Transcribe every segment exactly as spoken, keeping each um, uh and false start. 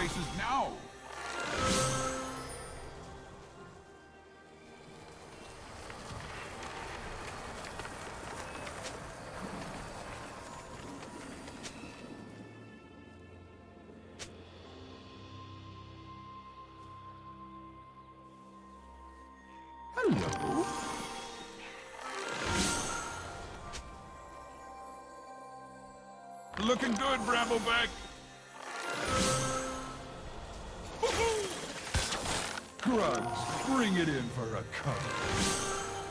places now. Hello. Looking good, Brambleback. Grugs, bring it in for a cuddle.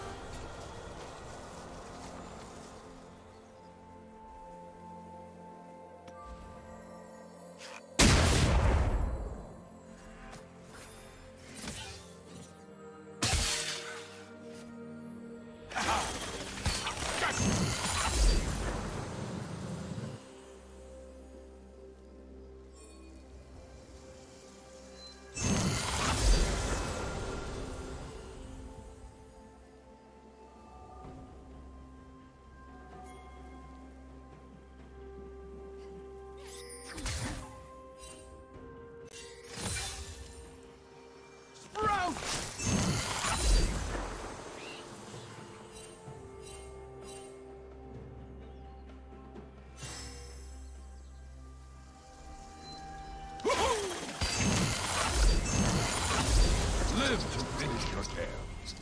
Live to finish your tale.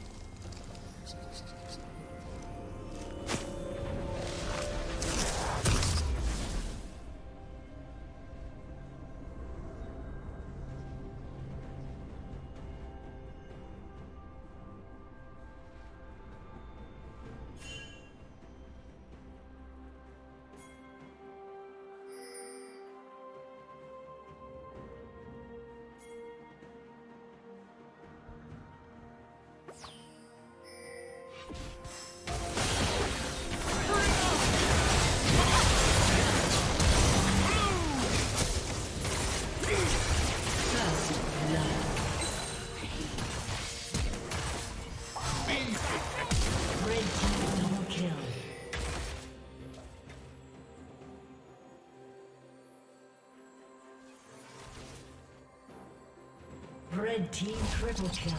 Red team triple kill.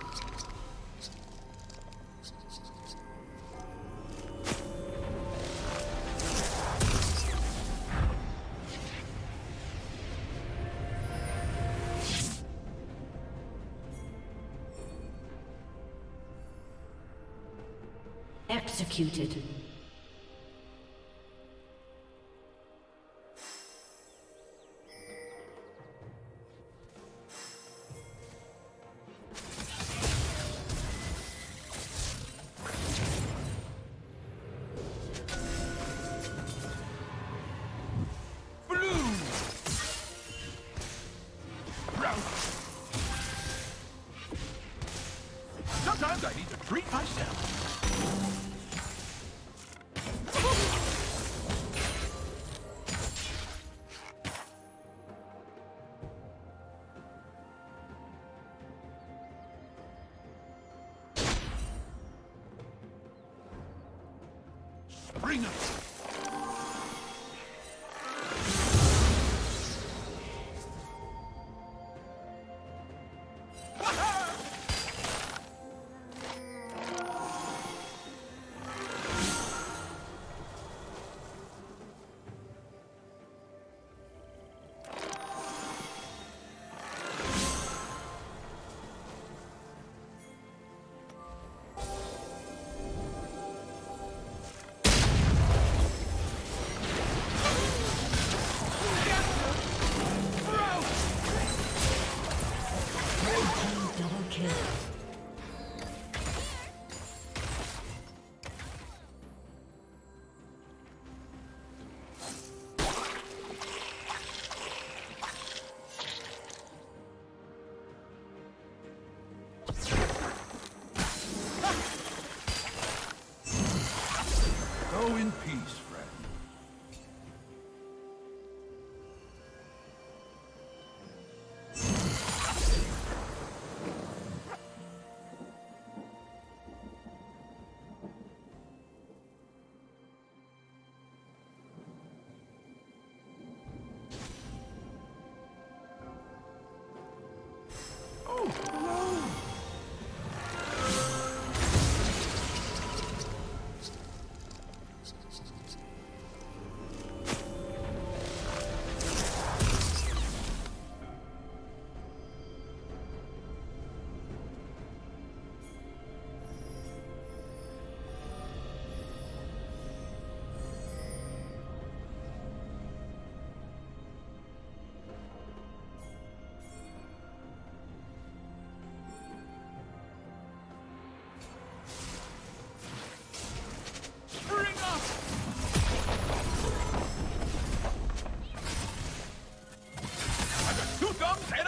Executed. Sometimes I need to treat myself. Bring up. Go in peace, friend.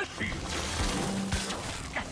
a shield. Gotcha.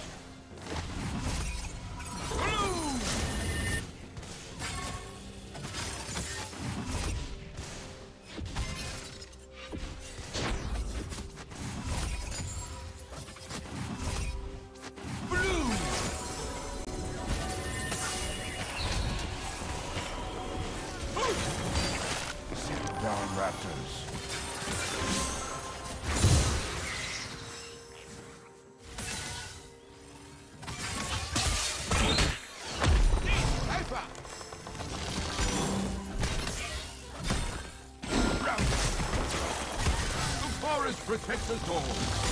Protect us all.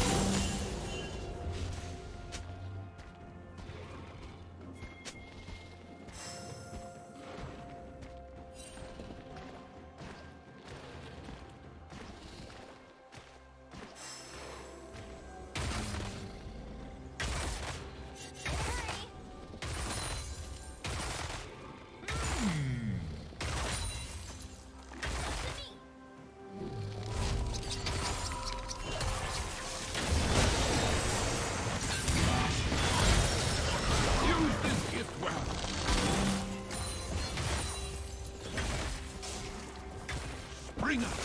Bring up.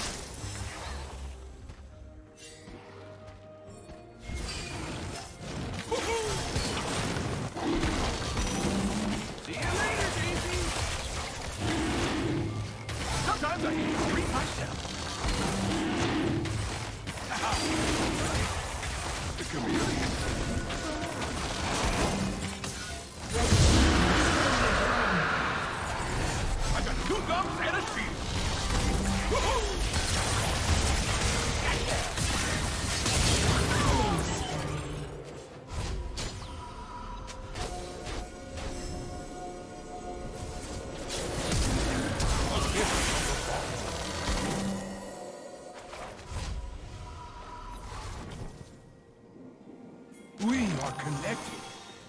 See you later, Daisy. Sometimes I need to treat myself. The chameleon. I got two gums and a shield. We are connected.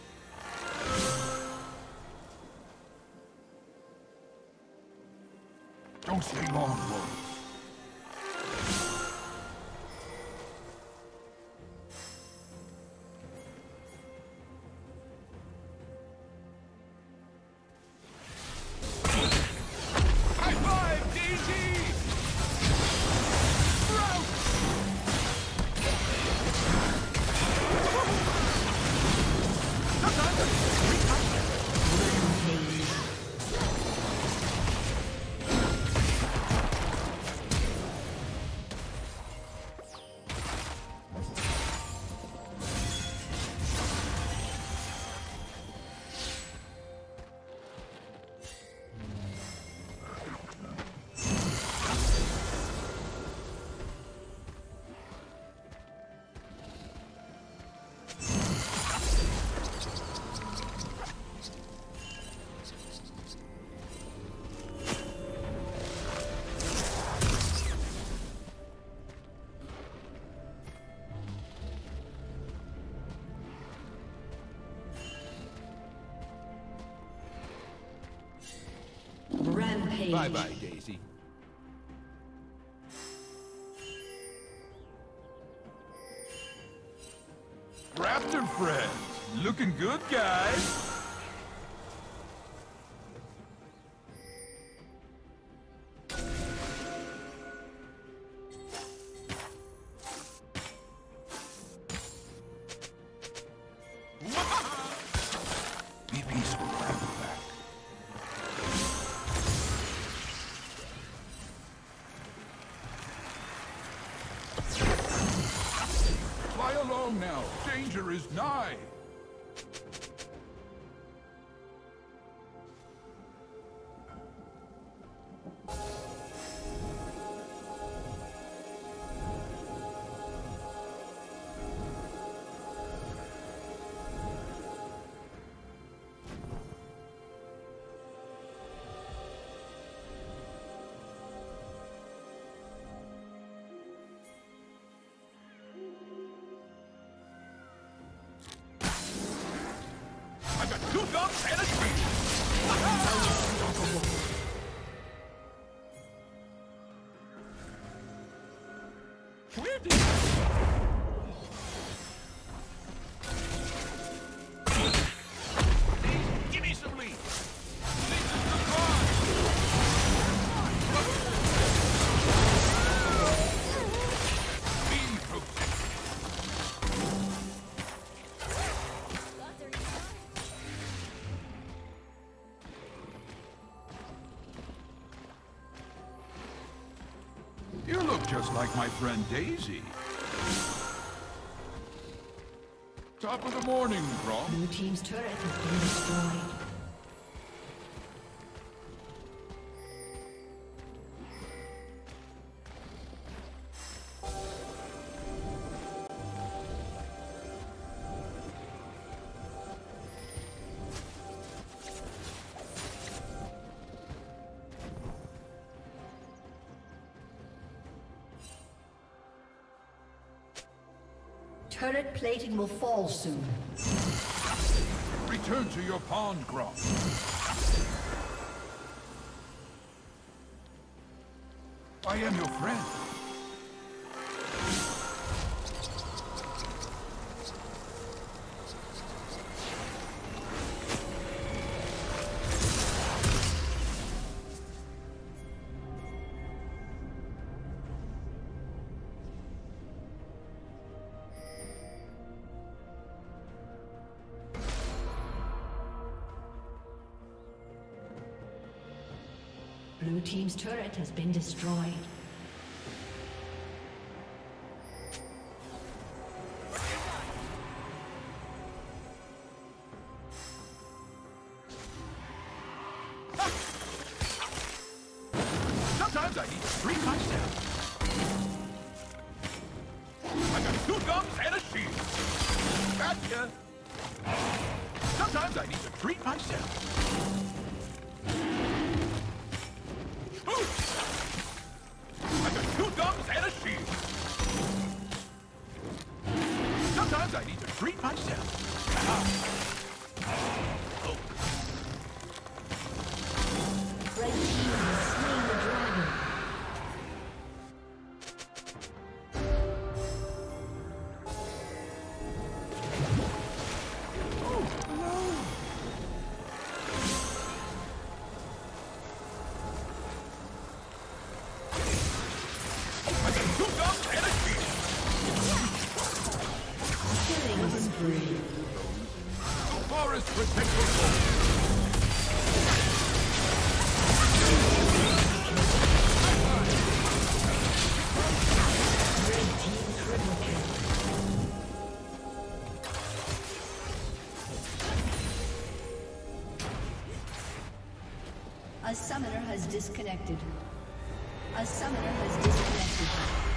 Don't stay long, Lord. Rampage. Bye-bye, Daisy. Raptor friends, looking good, guys. Be peaceful, Grandmaster. Fly along now. Danger is nigh. Two guns and a tree! Unstoppable! Where did... Just like my friend Daisy. Top of the morning, Grom. Blue team's turret has been destroyed. Turret plating will fall soon. Return to your pond, Grom. I am your friend. Blue team's turret has been destroyed. Sometimes I need to treat myself. I got two gums and a shield. Gotcha. Sometimes I need to treat myself. I got two gums and a shield. Sometimes I need to treat myself. Oh. Red team has slain the dragon. A summoner has disconnected. A summoner has disconnected.